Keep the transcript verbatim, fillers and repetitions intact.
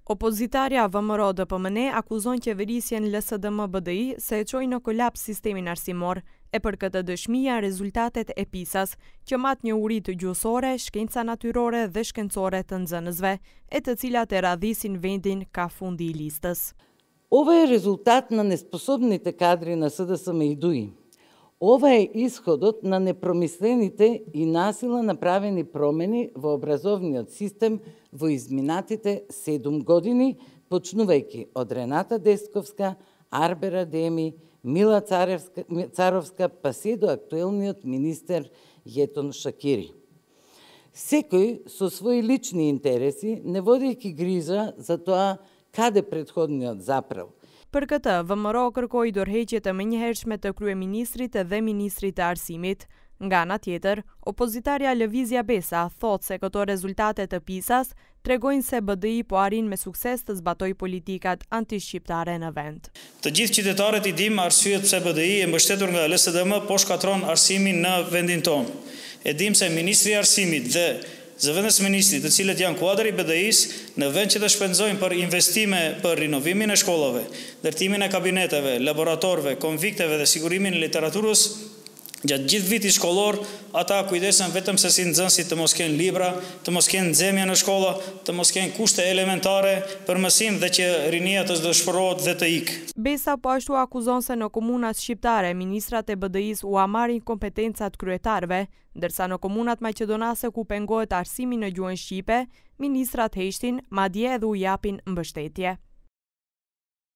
Opozitarja V M R O D P M N akuzon qeverisjen L S D M B D I se e çoi në kolaps sistemin arsimor, e për këtë dëshmi janë rezultatet e PISA-s, që mat një uri të gjuhësore, shkenca natyrore dhe shkencore të nxënësve, e të cilat e radhisin vendin ka fundi i listës. Ова е резултат на неспособните кадри на С D S M и Д U I. Ова е исходот на непромислените и насила направени промени во образовниот систем во изминатите седум години, почнувајќи од Рената Десковска, Арбер Адеми, Мила Царевска, Царовска, па се до актуелниот министер Јетон Шакири. Секој со своји лични интереси, не водејќи грижа за тоа kade prethodniot zapravo. Për këtë, V M R O kërkoi dorëheqje të menjëhershme të kryeministrit dhe ministrit të arsimit. Nga ana tjetër, opozitarja Lëvizja Besa thotë se këto rezultate të PISA-s tregojnë se B D I po arrin me sukses të zbatojë politikat antishqiptare në vend. Të gjithë qytetarët i dimë arsyet pse B D I e mbështetur nga L S D M po shkatron arsimin në vendin tonë. E dimë se ministri i arsimit dhe zëvendës ministrit, të cilët janë kuadri B D I-s, në vend që të shpenzojnë për investime për rinovimin e shkollave, ndërtimin e kabineteve, laboratorëve, konvikteve dhe sigurimin e literaturës, gjatë gjithë vitit shkollor, ata kujdesen vetëm se si nxënësit të mos kenë libra, të mos kenë nxemje në shkolla, të mos kenë kushte elementare për mësim dhe që rinia të dëshpërohet dhe të ikë. Besa po ashtu akuzon se në komunat shqiptare, ministrat e B D I-s u amarin kompetencat kryetarëve, ndërsa në komunat maqedonase ku pengohet arsimi në gjuhën shqipe, ministrat heshtin, madje edhe u japin mbështetje.